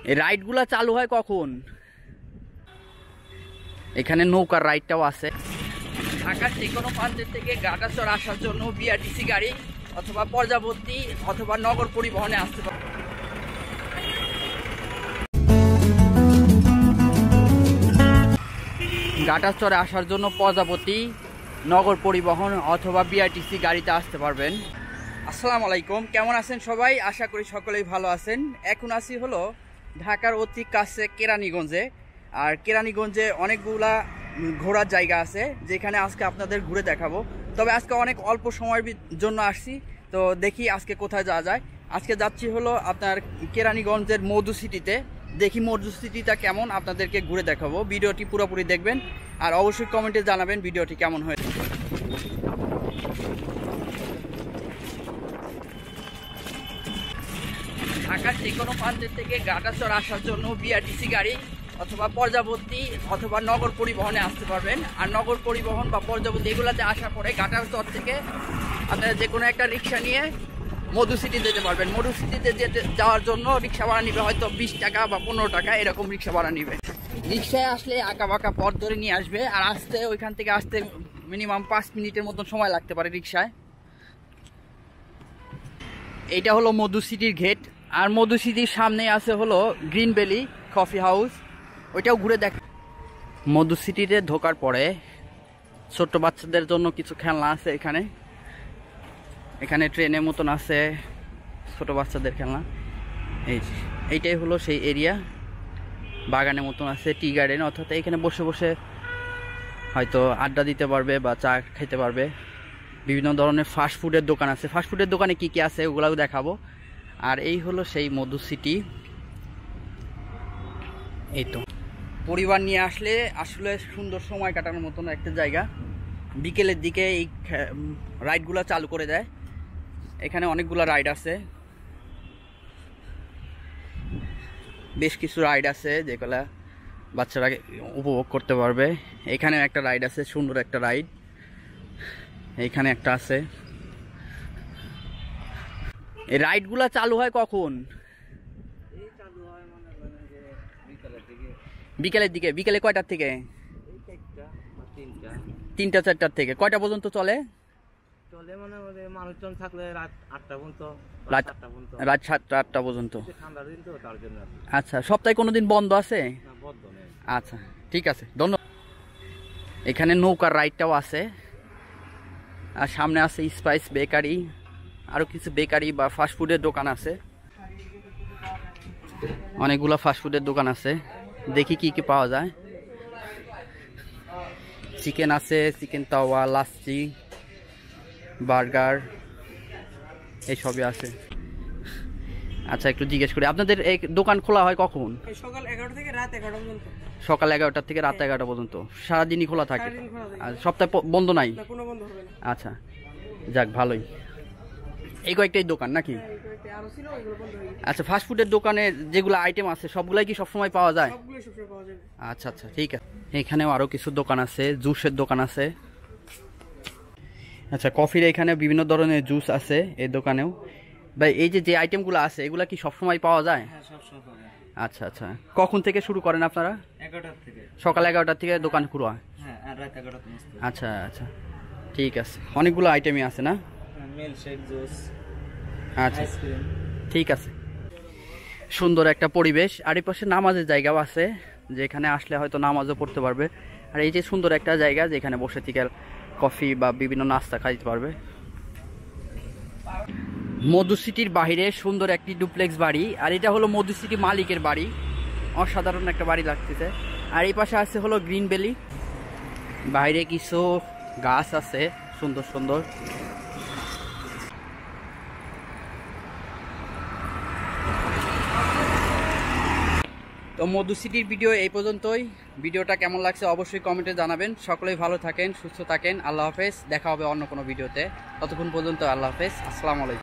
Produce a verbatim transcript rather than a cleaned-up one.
এই রাইডগুলা চালু হয় কখন? এখানে নৌকার রাইডটাও আছে। ঢাকার যে কোনো প্রান্তের থেকে গাটাচর আসার জন্য বিআরটিসি গাড়ি অথবা পর্যাবর্তী অথবা নগর পরিবহনে আসতে পারে। গাটাচরে আসার জন্য পর্যাবর্তী নগর পরিবহন অথবা বিআরটিসি গাড়িতে আসতে পারবেন। আসসালামু আলাইকুম, কেমন আছেন সবাই? আশা করি সকলেই ভালো আছেন। এখন আসি হলো ঢাকার অতি কাছে কেরানীগঞ্জে। আর কেরানীগঞ্জে অনেকগুলা ঘোরার জায়গা আছে যেখানে আজকে আপনাদের ঘুরে দেখাবো। তবে আজকে অনেক অল্প সময়ের জন্য আসছি, তো দেখি আজকে কোথায় যাওয়া যায়। আজকে যাচ্ছি হলো আপনার কেরানীগঞ্জের মধু সিটিতে। দেখি মধু সিটিটা কেমন, আপনাদেরকে ঘুরে দেখাবো। ভিডিওটি পুরোপুরি দেখবেন আর অবশ্যই কমেন্টে জানাবেন ভিডিওটি কেমন হয়েছে। ঢাকার যে কোনো প্রান্তের থেকে গাটাচর আসার জন্য বিআরটিসি গাড়ি অথবা পর্যাবর্তী অথবা নগর পরিবহনে আসতে পারবেন। আর নগর পরিবহন বা পর্যাবর্তী এগুলাতে আসার পরে গাটাচর থেকে আপনারা যে কোনো একটা রিক্সা নিয়ে মধু সিটি যেতে পারবেন। মধু সিটিতে যেতে যাওয়ার জন্য রিক্সা ভাড়া নিবে হয়তো বিশ টাকা বা পনেরো টাকা এরকম রিক্সা ভাড়া নিবে। রিক্সায় আসলে আঁকা বাঁকা পথ ধরে নিয়ে আসবে, আর আসতে ওইখান থেকে আসতে মিনিমাম পাঁচ মিনিটের মতন সময় লাগতে পারে রিক্সায়। এইটা হলো মধু সিটির গেট। আর মধু সিটির সামনে আছে হলো গ্রিন ভ্যালি কফি হাউস, ওইটাও ঘুরে দেখ। মধু সিটিতে ঢোকার পরে ছোট্ট বাচ্চাদের জন্য কিছু খেলনা আছে এখানে। এখানে ট্রেনের মতন আছে ছোট বাচ্চাদের খেলনা। এই এইটাই হলো সেই এরিয়া। বাগানের মতন আছে, টি গার্ডেন, অর্থাৎ এখানে বসে বসে হয়তো আড্ডা দিতে পারবে বা চা খেতে পারবে। বিভিন্ন ধরনের ফাস্ট ফুডের দোকান আছে। ফাস্ট ফুডের দোকানে কি কি আছে ওগুলাও দেখাবো। আর এই হলো সেই মধু সিটি। এই তো পরিবার নিয়ে আসলে আসলে সুন্দর সময় কাটানোর মতন একটা জায়গা। বিকেলের দিকে এই রাইডগুলো চালু করে দেয়। এখানে অনেকগুলো রাইড আছে, বেশ কিছু রাইড আছে যেগুলা বাচ্চারা উপভোগ করতে পারবে। এখানে একটা রাইড আছে, সুন্দর একটা রাইড। এইখানে একটা আছে। এই রাইডগুলা চালু হয় কখন? বিকেলের দিকে। বিকেলে কয়টার থেকে? তিনটা চারটার থেকে। কয়টা পর্যন্ত চলে? চলে মানে মানুষজন থাকলে রাত আটটা পর্যন্ত। রাত সাতটা আটটা পর্যন্ত। ঠান্ডার দিন তো তার জন্য। আচ্ছা, সপ্তাহে কোনোদিন বন্ধ আছে? বন্ধ নেই। আচ্ছা, ঠিক আছে, ধন্যবাদ। এখানে নৌকার রাইডটাও আছে। আর সামনে আছে স্পাইস বেকারি, আরো কিছু বেকারি বা ফাস্টফুডের দোকান আছে। অনেকগুলো ফাস্টফুডের দোকান আছে, দেখি কি কি পাওয়া যায়। চিকেন আছে, চিকেন তাওয়া, লাচ্ছি, বার্গার এইসবই আছে। আচ্ছা, একটু জিজ্ঞেস করি, আপনাদের এই দোকান খোলা হয় কখন? সকাল এগারোটা থেকে রাত এগারোটা পর্যন্ত। সকাল এগারোটা থেকে রাত এগারোটা পর্যন্ত সারাদিনই খোলা থাকে? আর সপ্তাহে বন্ধ নাই? আচ্ছা, যাক ভালোই। এই কয়েকটাই দোকান নাকি? আচ্ছা, ফাস্টফুডের দোকানে যেগুলো আইটেম আছে সবগুলাই কি সবসময় পাওয়া যায়? আচ্ছা আচ্ছা, ঠিক আছে। এখানেও আরো কিছু দোকান আছে, জুসের দোকান আছে। আচ্ছা, কফির এখানে বিভিন্ন ধরনের জুস আছে এই দোকানেও। ভাই, এই যে যে আইটেমগুলো আছে এগুলা কি সবসময় পাওয়া যায়? আচ্ছা আচ্ছা, কখন থেকে শুরু করেন আপনারা? সকাল এগারোটার থেকে দোকান শুরু হয়? আচ্ছা আচ্ছা, ঠিক আছে। অনেকগুলো আইটেমই আছে না? আচ্ছা, ঠিক আছে। সুন্দর একটা পরিবেশ। আর এই পাশে নামাজের জায়গাও আছে, যেখানে আসলে হয়তো নামাজও পড়তে পারবে। আর এই যে সুন্দর একটা জায়গা যেখানে বসে থেকে কফি বা বিভিন্ন নাস্তা খাইতে পারবে। মধু সিটির বাহিরে সুন্দর একটি ডুপ্লেক্স বাড়ি। আর এটা হলো মধু সিটি মালিকের বাড়ি। অসাধারণ একটা বাড়ি লাগতেছে। আর এই পাশে আছে হলো গ্রিন ভ্যালি। বাইরে কিছু গাছ আছে সুন্দর সুন্দর। তো মধু সিটির ভিডিও এই পর্যন্তই। ভিডিওটা কেমন লাগছে অবশ্যই কমেন্টে জানাবেন। সকলেই ভালো থাকেন, সুস্থ থাকেন। আল্লাহ হাফেজ। দেখা হবে অন্য কোনো ভিডিওতে। ততক্ষণ পর্যন্ত আল্লাহ হাফেজ। আসসালামু আলাইকুম।